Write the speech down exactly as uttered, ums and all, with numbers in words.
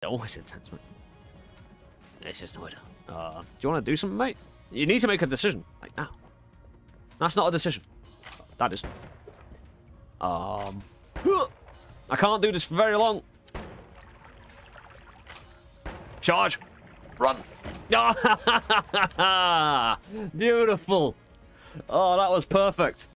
always intense, mate. It's just Noita. Uh, do you want to do something, mate? You need to make a decision. Like, now. That's not a decision. That is. Um. I can't do this for very long. Charge. Run. Beautiful. Oh, that was perfect.